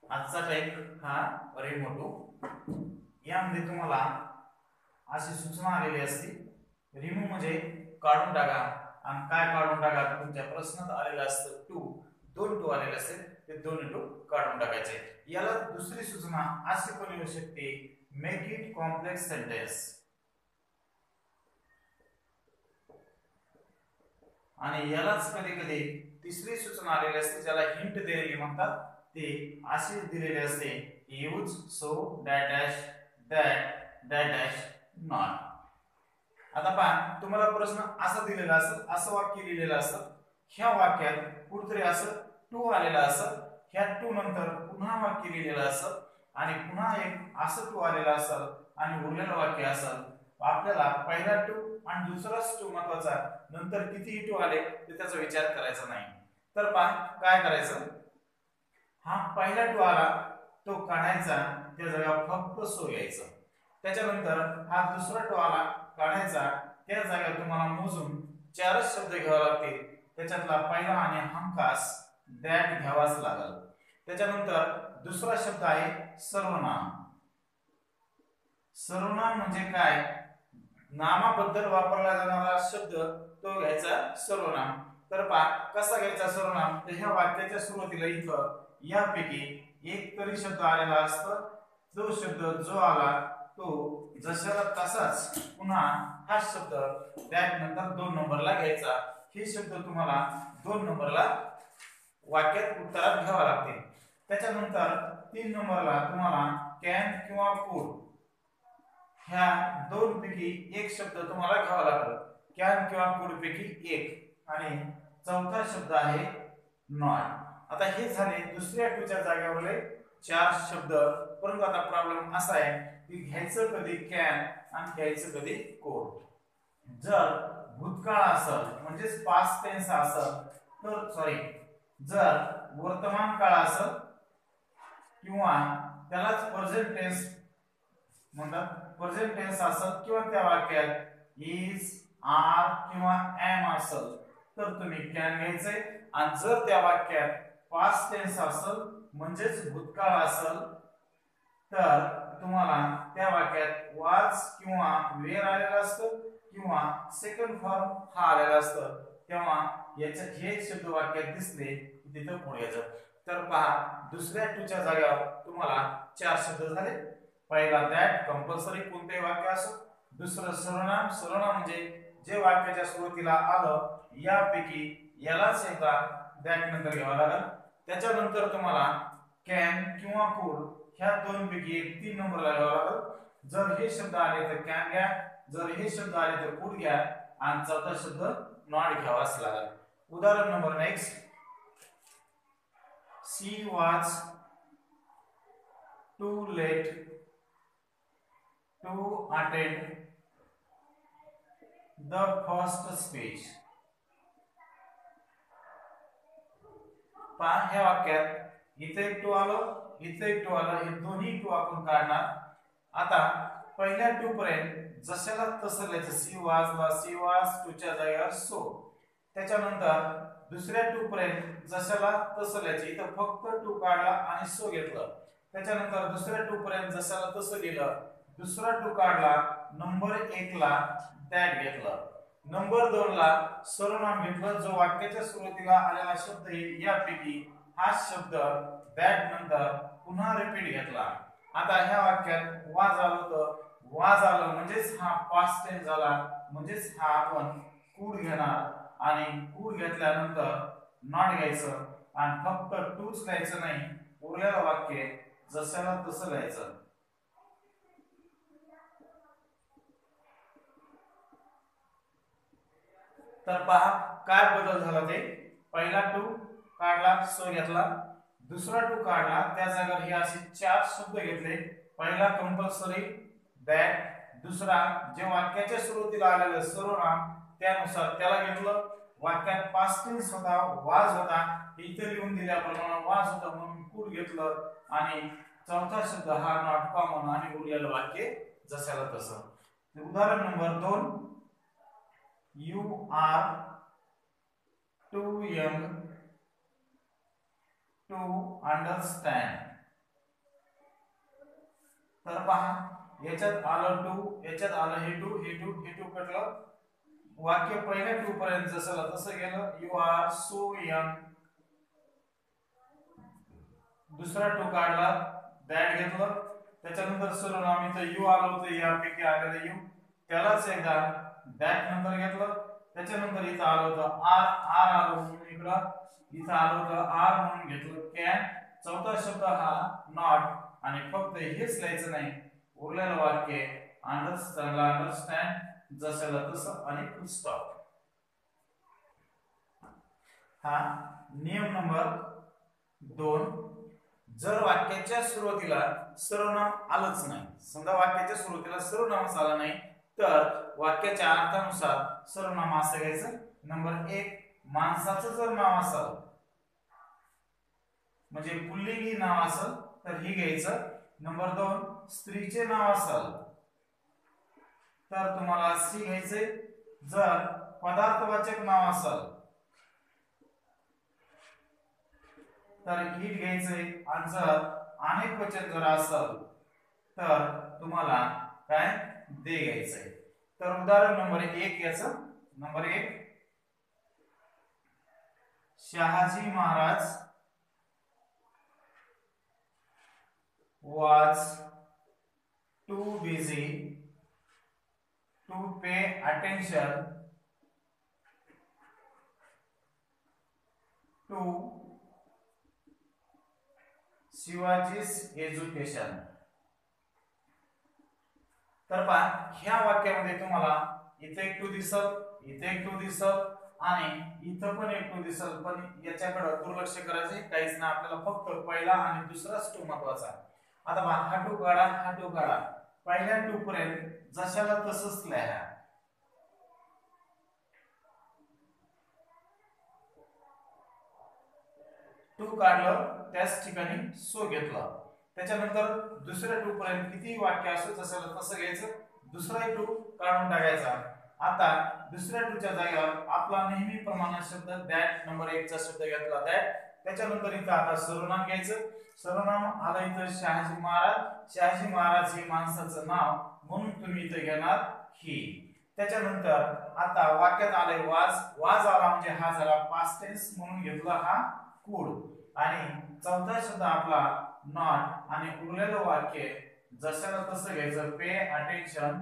आजचा टाइप हा रिमोटो यामध्ये तुम्हाला अशी सूचना आलेली असते रिमूव्ह म्हणजे काढून टाका आणि काय काढून टाका तुमच्या प्रश्नात आलेलं असतं टू दोन टू आलेले असते ते दोन टू काढून टाकायचे याला दुसरी सूचना अशी पण येऊ शकते मेक इट कॉम्प्लेक्स सेंटेन्स आणि यालाच कधी कधी तिसरी सूचना आलेली असते ज्याला हिंट दिलेली म्हणतात ते अशी दिलेली असते use so dash dash that dash dash not आता पहा तुम्हाला प्रश्न असा दिलेला असत असं वाक्य लिहिलेलं असतं ह्या वाक्यात कुठेतरी असं टू आलेला असत ह्या टू नंतर पुन्हा वाक्य लिहिलेलं असत आणि पुन्हा एक असं टू आलेला असत आणि उरलेलं वाक्य असत आपल्याला पहिला टू आणि दुसराच टू महत्वाचा नंतर किती टू आले ते त्याचा विचार करायचा नाही तर पहा काय करायचं हा पहिला टू आला तो काढायचा त्या जागेवर फक्त सो यायचं त्याच्यानंतर हा दुसरा टू आला काढायचा त्या जागेवर तुम्हाला मोजून चारच शब्द घ्यावे लागतील त्याच्यातला पहिला आणि हमखास दॅट घ्यावाच लागेल त्याच्यानंतर दुसरा शब्द आहे सर्वनाम सर्वनाम म्हणजे काय नामाबद्दल वापरला जाणारा शब्द तो घ्यायचा सर्वनाम तर पहा कसा घ्यायचा सर्वनाम तर ह्या वाक्याच्या सुरुवातीला इथं यापैकी एक तरी शब्द आलेला असतो जो शब्द जो आला तो जशाला तसाच पुन्हा हा शब्द दॅट नंतर 2 नंबरला घ्यायचा हे शब्द तुम्हाला 2 नंबरला वाक्यात उत्तरात घ्यावा लागतील त्याच्यानंतर 3 नंबरला तुम्हाला कॅन किंवा कुड ह्या दोन पैकी एक शब्द तुम्हाला घ्यावा लागेल कॅन किंवा कुड पैकी एक आणि चौथा शब्द आहे नॉट आता हे झाले दुसऱ्या टूच्या जागेवरले चार शब्द परंतु आता प्रॉब्लेम असा आहे की घ्यायचं कधी कॅन आणि घ्यायचं कधी कोड जर भूतकाळ असेल म्हणजे पास्ट टेन्स असेल तर सॉरी जर वर्तमान काळ असेल किंवा त्यालाच प्रेझेंट टेन्स म्हणतात प्रेझेंट टेन्स असेल किंवा त्या वाक्यात इज आर किंवा एम असेल तर तुम्ही कॅन घ्यायचे आणि जर त्या वाक्यात पास्ट टेन्स असेल म्हणजेच भूतकाळ असेल तर तुम्हाला त्या वाक्यात वाज किंवा वेअर आलेलं असतं किंवा सेकंड फॉर्म हा आलेला असतं तेव्हा याचे हे शब्द वाक्यात दिसले की तिथं पुढे यायचं तर पहा दुसऱ्या टूच्या जागेवर तुम्हाला चार शब्द झाले पहिला दॅट कंपल्सरी कोणतेही वाक्य असो दुसरं सर्वनाम सर्वनाम म्हणजे जे वाक्याच्या सुरुवातीला आलं यापैकी यालाच एकदा दॅट नंतर घ्यावा लागेल त्याच्यानंतर तुम्हाला कॅन किंवा कुड ह्या दोन पैकी एक 3 नंबरला घ्यावा लागेल जर हे शब्द आले तर कॅन घ्या जर हे शब्द आले तर कुड घ्या आणि चौथा शब्द नॉट घ्यावाच लागेल उदाहरण number next she was too late to attend the first speech पहा ह्या वाक्यात इथे एक टू आलं इथे एक टू आलं हे दोन्ही टू आपण काढणार आता पहिल्या टू पर्यंत जशाला तसं लिहायचं सी वाज टूच्या जागेवर सो त्याच्यानंतर दुसऱ्या टू पर्यंत जशाला तसं लिहायचं इथं फक्त टू काढला आणि सो घेतलं त्याच्यानंतर दुसऱ्या टू पर्यंत जशाला तसं लिहिलं दुसरा टू काढला नंबर 1 ला दॅट घेतलं नंबर 2 ला सर्वनाम घेतलं जो वाक्याच्या सुरुवातीला आलेला शब्द आहे यापैकी हा शब्द दॅट नंतर पुन्हा रिपीट घेतला आता ह्या वाक्यात वाज आलं तर वाज आलं म्हणजेच हा पास्ट टेन्स झाला म्हणजेच हा आपण कुड घेणार आणि कुड घेतल्यानंतर नॉट घ्यायचं आणि फक्त टूच लिहायचं नाही उरलेलं वाक्य जशाला तसं लिहायचं तर पहा काय बदल झाला ते पहिला टू काढला सो घेतला दुसरा टू काढला त्या जागेवर हे असे चार शब्द घेतले पहिला कंपल्सरी दॅट दुसरा जे वाक्याच्या सुरुवातीला आलेलं सर्वनाम त्यानुसार त्याला घेतलं वाक्यात पास्ट टेन्स होता वाज होता इथे लिहून दिल्याप्रमाणे वाज होता म्हणून कुड घेतलं आणि चौथा शब्द हा नॉट कॉमन आणि उरलेलं वाक्य जशाला तसं उदाहरण number 2 You are too young to understand तर पहा याच्यात आलं टू, याच्यात आलं हे टू, हे टू, हे टू कटलं. वाक्य पहिल्या टू पर्यंत जसं तसं गेलं. You are so young. दुसरा टू काढला, दॅट घेतलं. त्याच्यानंतर सर्वनाम इथं यू आलं होतं, यापैकी आलेलं यू, त्यालाच एकदा दॅट नंतर घेतलं. त्याच्यानंतर इथं आलं होतं आर, आर आलं म्हणून इथं आलं होतं आर म्हणून घेतलं. कॅन. चौथा शब्द हा नॉट, आणि फक्त हेच लिहायचं नाही, उरलेलं वाक्य अंडरस्टँड जशाला तसं आणि फुल स्टॉप. हा नियम नंबर 2. जर वाक्याच्या सुरुवातीला सर्वनाम आलंच नाही, समजा वाक्याच्या सुरुवातीला सर्वनामच आला नाही, तर वाक्याच्या अर्थानुसार सर्वनाम असं घ्यायचं. नंबर 1, माणसाचं जर नाव असेल म्हणजे पुल्लिंगी नाव असेल तर ही घ्यायचं. नंबर 2, स्त्रीचे नाव असेल तर तुम्हाला सी घ्यायचे. जर पदार्थवाचक नाव असेल तर इट घ्यायचे. आणि जर अनेक वचन जर असेल तर तुम्हाला काय दे घ्यायचंय. तर उदाहरण नंबर 1 याचं. Number 1, Shahaji Maharaj was too busy to pay attention to शिवाजी's education. तर पहा ह्या वाक्यामध्ये तुम्हाला इथे एक टू दिसल, इथे एक टू दिसल आणि इथं पण एक टू दिसल, पण याच्याकडे दुर्लक्ष करायचे काहीच नाही. आपल्याला फक्त पहिला आणि दुसराच टू महत्वाचा. आता पहा हा टू काढा, हा टू काढा. पहिल्या टू पर्यंत जशाला तसंच लिहा. टू काढलं त्याच ठिकाणी सो घेतलं. त्याच्यानंतर दुसऱ्या टू पर्यंत किती वाक्य असो जसं तसं घ्यायचं. दुसरा टू काढून टाकायचा. आता दुसऱ्या टूच्या जागेवर आपला नेहमीप्रमाणे शब्द दॅट, नंबर 1 चा शब्द घेतला दॅट. त्याच्यानंतर इथं आता सर्वनाम घ्यायचं. सर्वनाम आलं इथं शहाजी महाराज. शहाजी महाराज हे माणसाचं नाव म्हणून तुम्ही इथं घेणार ही. त्याच्यानंतर आता वाक्यात आलंय वाज. वाज आला म्हणजे हा झाला पास्ट टेन्स म्हणून घेतला हा कुड. आणि चौथा शब्द आपला नॉट, आणि उरलेलं वाक्य जशाला तसं घ्यायचं. पे अटेन्शन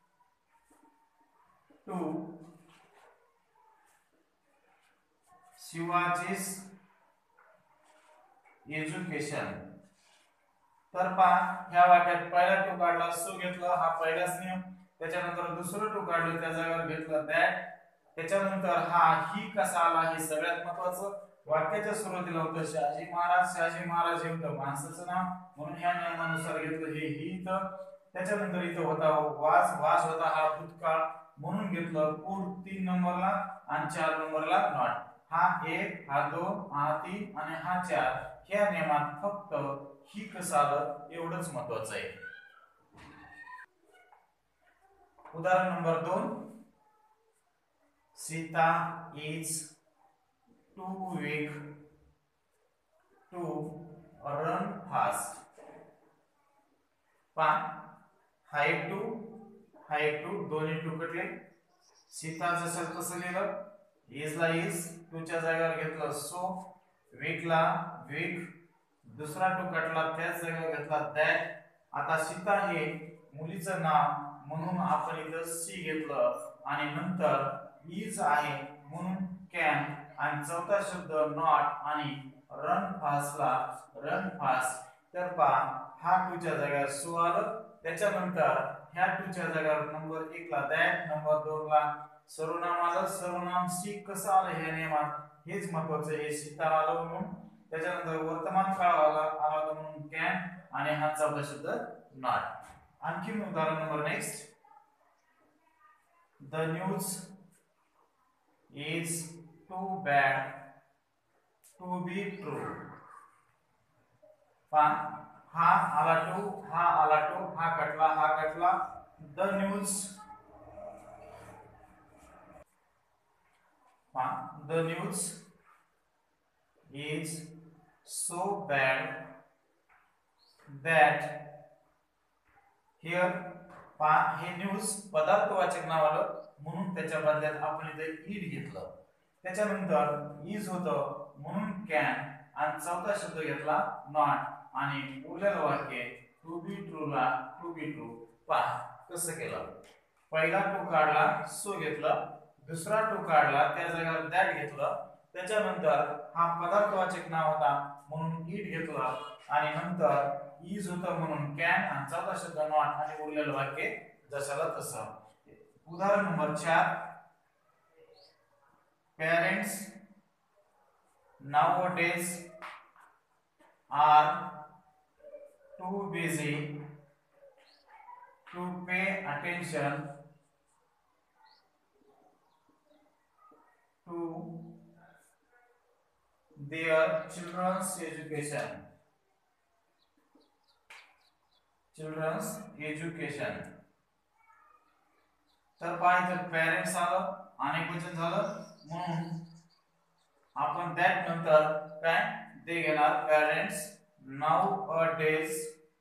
टू शिवाजी's एज्युकेशन. तर पहा ह्या वाक्यात पहिला टू काढला, सो घेतला, हा पहिलाच नियम. त्याच्यानंतर दुसरं टू काढलं, त्या जागेवर घेतलं दॅट. त्याच्यानंतर हा ही कसा आला हे सगळ्यात महत्वाचं. वाक्याच्या सुरुवातीला होतं शहाजी महाराज. शहाजी महाराज हे होतं माणसाचं नाव म्हणून ह्या नियमानुसार घेतलं हे ही इथं. त्याच्यानंतर इथं होता वाज. वाज होता हा भूतकाळ म्हणून घेतलं कुड 3 नंबरला, आणि 4 नंबरला नॉट. हा 1, हा 2, हा 3 आणि हा 4. ह्या नियमात फक्त ही कसं आलं एवढंच महत्वाचं आहे. उदाहरण number 2, Sita is too weak to run fast. पहा हाय टू दोन्ही टू कटले. सीता जसं तसं लिहिलं. इज ला इज, टूच्या जागेवर घेतलं सो. वीक ला वीक, दुसरा टू कटला त्याच जागेवर घेतला दॅट. आता सीता हे मुलीचं नाव म्हणून आपण इथं सी घेतलं, आणि नंतर इज आहे म्हणून कॅन, आणि चौथा शब्द नॉट, आणि रन फास्टला रन फास्ट. तर पहा हा टूच्या जागेवर सो आलं. त्याच्यानंतर ह्या टूच्या जागेवर नंबर 1 ला दॅट, नंबर 2 ला सर्वनाम आलं. सर्वनाम सी कसं आलं ह्या नियमात हेच महत्वाचं आहे. सीता आलं म्हणून. त्याच्यानंतर वर्तमान काळ आला म्हणून कॅन, आणि हा चौथा शब्द नॉट. आणखी उदाहरण number next. The news is too bad to be true. हा आला टू, हा आला टू, हा कटला, हा कटला. The news, the news is so bad that here पा हे न्यूज पदार्थवाचक नाव आलं म्हणून त्याच्या बदल्यात आपण इथे इट घेतलं. त्याच्यानंतर इज होतं म्हणून कॅन आणि चौथा शब्द घेतला नॉट आणि उरलेलं वाक्य टू बी ट्रू ला टू बी ट्रू. पहा कसं केलं. पहिला टू काढला सो घेतलं, दुसरा टू काढला त्या जागेवर दॅट घेतलं, त्याच्यानंतर हा पदार्थवाचक नाव होता म्हणून इट घेतलं आणि नंतर इज होतं म्हणून कॅन आणि चौथा शब्द नॉट आणि उरलेलं वाक्य जशाला तसं. उदाहरण number 4. Parents nowadays are too busy to pay attention to their children's education. तर पाहिजे पेरेंट्स आलं अनेक वचन झालं म्हणून आपण दॅट नंतर काय ते घेणार. पेरेंट्स nowadays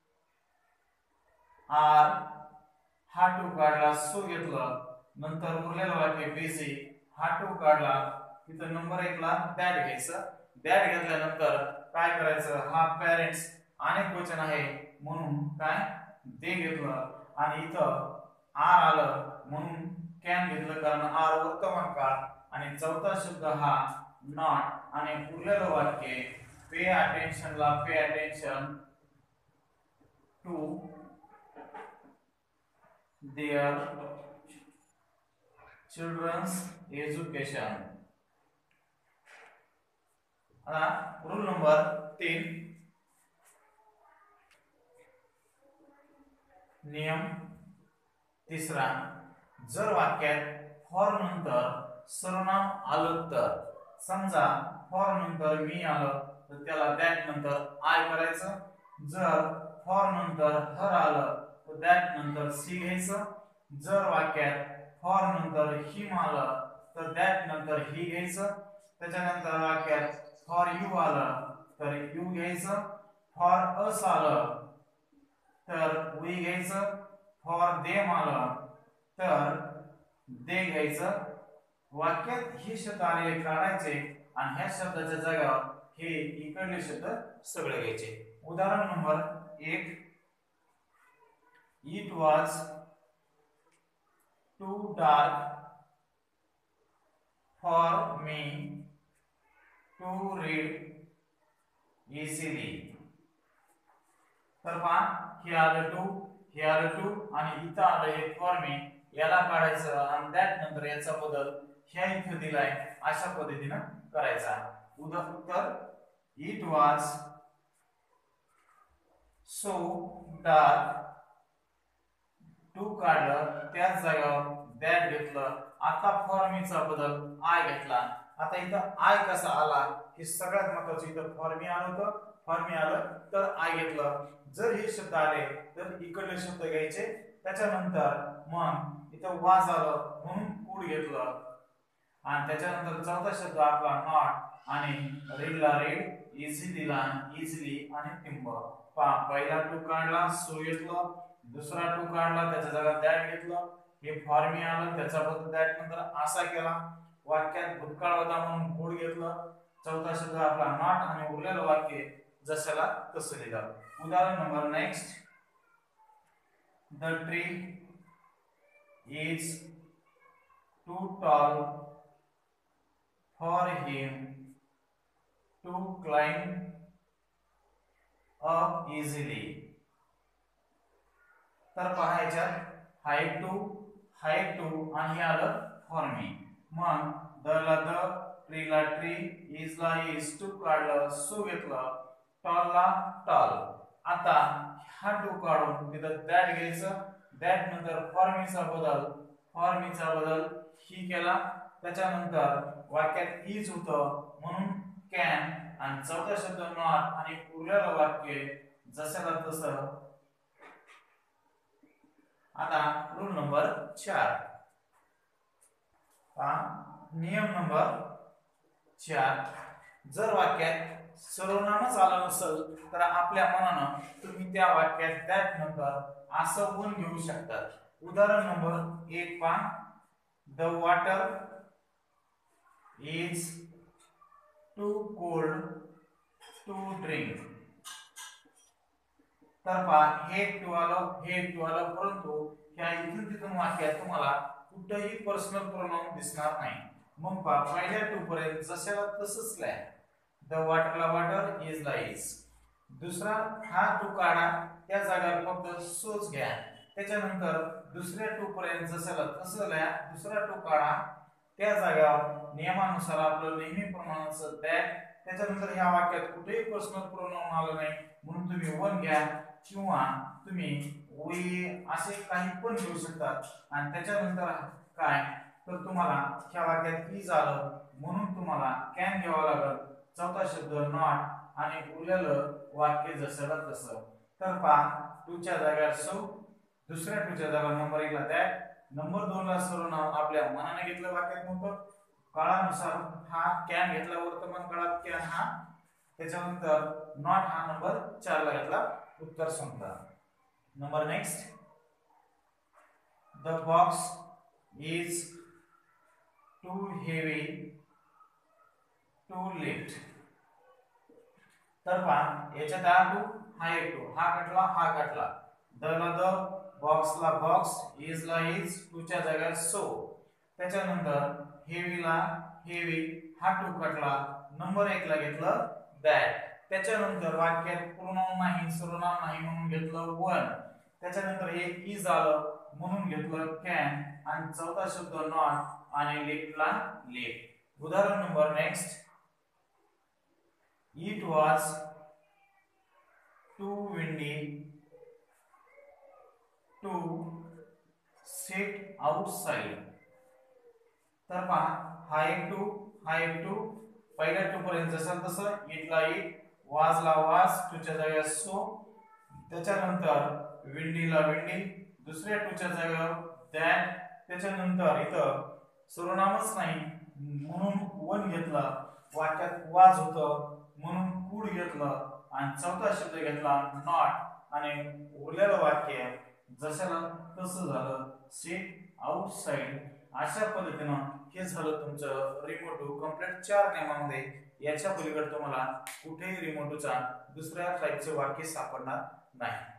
आर हा टू काढला सो घेतलं, नंतर उरलेलं वाक्य बिझी हा टू काढला इथं नंबर 1 ला दॅट घ्यायचं. दॅट घेतल्यानंतर काय करायचं, हा पेरेंट्स अनेक वचन आहे म्हणून काय ते घेतलं आणि इथं आर आलं म्हणून कॅन घेतलं कारण आर वर्तमान काळ आणि चौथा शब्द हा नॉट आणि उरलेलं वाक्य पे अटेन्शन ला pay attention to their children's education. Rule number 3. नियम 3. जर वाक्यात फॉर नंतर सर्वनाम आलं तर, समजा फॉर नंतर मी आलं तर त्याला दॅट नंतर आय करायचं. जर फॉर नंतर हर आलं तर दॅट नंतर सी घ्यायचं. जर वाक्यात फॉर नंतर हिम आलं तर दॅट नंतर ही घ्यायचं. त्याच्यानंतर वाक्यात फॉर यू आलं तर यू घ्यायचं. फॉर अस आलं तर वी घ्यायचं. फॉर देम आलं तर दे घ्यायचं. वाक्यात हे शब्द आलेले काढायचे आणि ह्या शब्दाच्या जागेवर हे इकडले शब्द सगळे घ्यायचे. उदाहरण number 1. It was too dark for me to read easily. तर पहा हे आलं टू, हे आलं टू आणि इथं आलं हे फॉर मी, याला काढायचं आणि दॅट नंतर याचा बदल ह्या इथं दिलाय अशा पद्धतीनं करायचा. उत्तर it was so dark, too काढलं त्याच जागेवर दॅट घेतलं. आता फॉर मीचा बदल आय घेतला. आता इथं आय कसा आला हे सगळ्यात महत्त्वाचं. इथं फॉर मी आलं होतं, फॉर मी आलं तर आय घेतलं. जर हे शब्द आले तर इकडले शब्द घ्यायचे. त्याच्यानंतर मग इथं वाज आलं म्हणून कूड घेतलं आणि त्याच्यानंतर चौथा शब्द आपला नॉट आणि रीडला रीड, इझिलीला इझिली आणि टिंब. पहिला टू काढला सो घेतलं, दुसरा टू काढला त्याच्या जागा दॅट घेतलं. हे फॉर मी आलं त्याचा बदल दॅट नंतर असा केला. वाक्यात भूतकाळ होता म्हणून कूड घेतलं. चौथा शब्द आपला नॉट आणि उरलेलं वाक्य जशाला तसं लिहिलं. उदाहरण number next. The tree is too tall for him to climb up easily. तर पहा याच्यात हाय टू आणि हे आलं फॉर मी. मग द ला द, ट्री ला ट्री, इज ला इज, टू काढलं सो घेतलं, टॉल ला टॉल. आता हा टू काढून तिथं दॅट घ्यायचं. दॅट नंतर फॉर्मीचा बदल ही केला. त्याच्यानंतर वाक्यात इज होतं म्हणून कॅन आणि चौथा शब्द नॉट आणि उरलेलं वाक्य जशाला तसं. आता रूल नंबर 4. नियम नंबर 4. जर वाक्यात सर्वनामच आलं नसेल तर आपल्या मनानं तुम्ही त्या वाक्यात दॅट नंतर असं वन घेऊ शकतात. उदाहरण नंबर 1 पहा. The water is too cold to drink. तर पहा हे टू आलं परंतु ह्या इथून तिथून वाक्यात तुम्हाला कुठेही पर्सनल प्रोनाउन दिसणार नाही. मग पहा पहिल्या टू पर्यंत जशाला तसंच लिहा. द वॉटरला वॉटर इज ला इज. दुसरा हा टू काढा त्या जागेवर फक्त सोच घ्या. त्याच्यानंतर दुसऱ्या टू पर्यंत जशाला तसं लिहा. दुसरा टू काढा त्या जागेवर नियमानुसार आपलं नेहमीप्रमाणेच दॅट. त्याच्यानंतर ह्या वाक्यात कुठेही पर्सनल प्रोनाउन आलं नाही म्हणून तुम्ही वन घ्या किंवा तुम्ही वी असे काही पण घेऊ शकता. आणि त्याच्यानंतर काय तर तुम्हाला ह्या वाक्यात इज आलं म्हणून तुम्हाला कॅन घ्यावं लागेल. चौथा शब्द नॉट आणि उरलेलं वाक्य जसंला तसं. तर पहा टूच्या जागेवर सो, दुसऱ्या टूच्या जागेवर नंबर 1 ला दॅट, नंबर 2 ला सर्वनाम आपल्या मनाने घेतलं वाक्यात नव्हतं. काळानुसार हा कॅन घेतला वर्तमान काळात कॅन हा. त्याच्यानंतर नॉट हा नंबर 4 ला घेतला उत्तर सांगता. Number next. The box is too heavy to lift. तर पहा याच्यात हा एक टू हा काटला द ला द, बॉक्सला बॉक्स, इज ला इज, टूच्या जागेवर सो. त्याच्यानंतर हेवीला हेवी हा टू काटला नंबर 1 ला घेतलं दॅट. त्याच्यानंतर वाक्यात प्रोनाउन नाही सर्वनाम नाही म्हणून घेतलं वन. त्याच्यानंतर हे इज आलं म्हणून घेतलं कॅन आणि चौथा शब्द नॉट आणि लिफ्टला लिफ्ट. उदाहरण number next. It was too windy to sit outside. तर पहा हा एक टू पहिल्या टू पर्यंत जसं तसं इटला इट, वाजला वाज, टूच्या जागेवर सो. त्याच्यानंतर विंडीला विंडी, दुसऱ्या टूच्या जागेवर दॅट. त्याच्यानंतर इथं सर्वनामच नाही म्हणून वन घेतलं. वाक्यात वाज होतं म्हणून कुड घेतलं आणि चौथा शब्द घेतला नॉट आणि उरलेलं वाक्य जशाला तसं झालं सिट आउटसाइड. अशा पद्धतीनं हे झालं तुमचं रिमोटू कंप्लीट 4 नियमांमध्ये. याच्या पलीकडे तुम्हाला कुठेही रिमोटूचा दुसऱ्या टाईपचे वाक्य सापडणार नाही.